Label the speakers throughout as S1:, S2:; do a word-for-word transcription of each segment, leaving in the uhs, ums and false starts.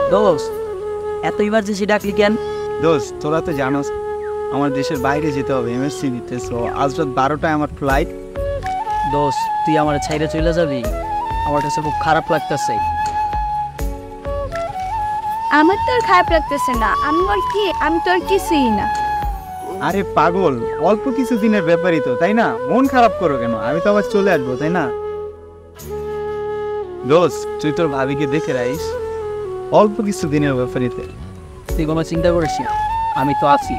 S1: দোস্ত এত ইমার্জেন্সি ডাকলি কেন?
S2: দোস্ত তোরা তো জানোস আমার দেশের বাইরে যেতে হবে এমএসসি দিতে, সো আজ রাত বারোটায় আমার ফ্লাইট।
S1: দোস্ত তুই আমার ছাইরে চলে যাবি, আমার কাছে খুব খারাপ লাগতেছে।
S3: আমার তো আর খারাপ লাগতেছে না, আমি বল কি আমি তো আর কিছুই না।
S2: আরে পাগল, অল্প কিছু দিনের ব্যাপারই তো, তাই না? মন খারাপ করো কেন? আমি তো আবার চলে আসবো, তাই না? দোস্ত তুই তোর ভাবিকে দেখে রাখিস, অল্প কিছু দিনের ব্যাপারিতে।
S1: তুই কোনো চিন্তা করিস না, আমি তো আছি।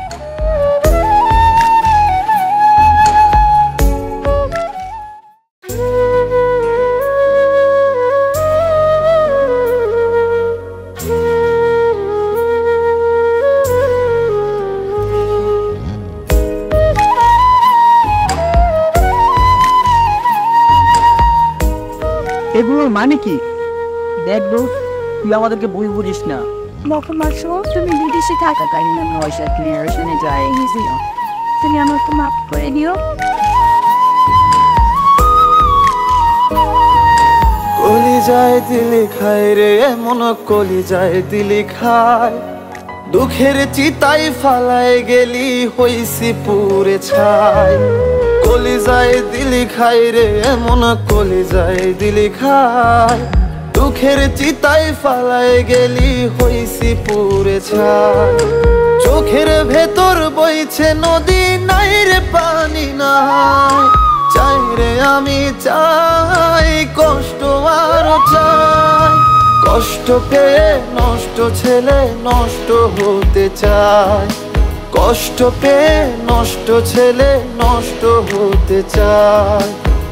S2: এগুলোর মানে কি?
S1: দেখ দোস্ত তুই আমাদেরকে ভুল বুঝিস না।
S3: বাবা মাসুম তুমি বিদেশে থাকাকালীন আমি ওই সাথে নিয়ে যাই গেছিলাম, তুমি আমাকে মাফ করে দিও।
S4: কলিজাই দিলি খাই রে মন কলিজাই দিলি খাই, দুঃখের চিতাই ফালাই গেলি হইছি পুরে ছাই। কলিজাই দিলি খাই রে মন কলিজাই দিলি খাই, দুঃখের চিতাই ফালাই গেলি হইছি পুরে ছাই। চোখের ভেতর বইছে নদী নাই রে পানি নাই, চাই রে আমি চাই কষ্ট আরো চাই। কষ্ট পেয়ে নষ্ট ছেলে নষ্ট হতে চায়, কষ্ট পেয়ে নষ্ট ছেলে নষ্ট হতে চায়।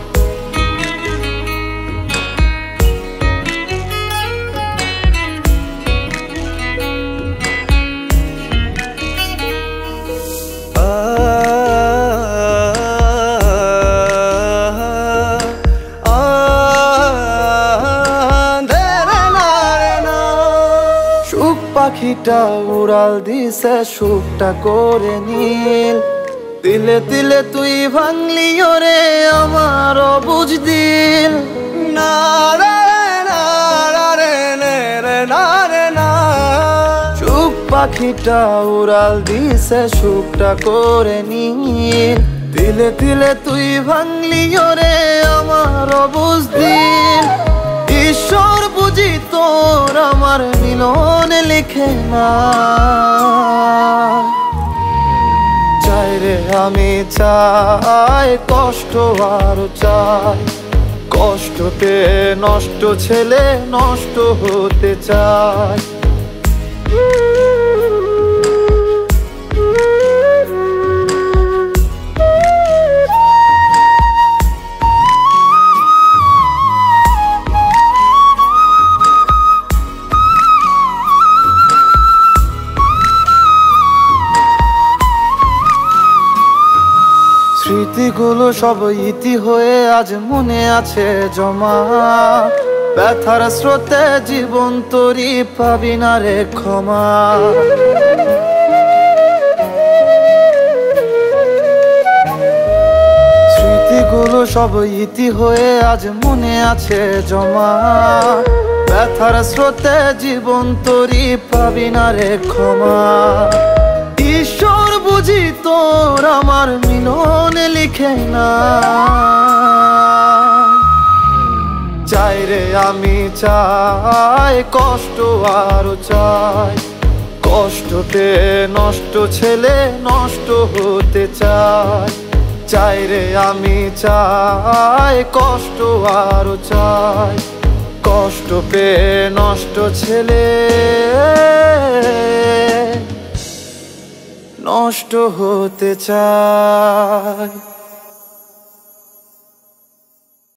S4: পাখিটা উড়াল দিছে সুখটা করে নীল, দিলে দিলে তুই ভাঙলি ওরে আমার বুঝ দিল। না রে না রে রে না রে না, সুখ পাখিটা উড়াল দিছে সুখটা করে নীল, দিলে দিলে তুই ভাঙলি ওরে আমার বুঝ দিল। ঈশ্বর বুঝি তোর আমার মিলন লিখে না, চাই রে আমি চাই কষ্ট আরো চাই। কষ্টতে নষ্ট ছেলে নষ্ট হতে চায়। স্মৃতিগুলো সব ইতি হয়ে আজ মনে আছে জমা, ব্যথার স্রোতে জীবন তরি পাবি না রে ক্ষমা। স্মৃতিগুলো সব ইতি হয়ে আজ মনে আছে জমা, ব্যথার স্রোতে জীবন তরি পাবি না রে ক্ষমা। ঈশ্বর বুঝি তোর আমার মিলন লিখে না, চাই রে আমি চাই কষ্ট আরো চাই। কষ্টতে নষ্ট ছেলে নষ্ট হতে চায়, চাই রে আমি চাই কষ্ট আরো চাই। কষ্ট পেয়ে নষ্ট ছেলে নষ্ট হতে চায়।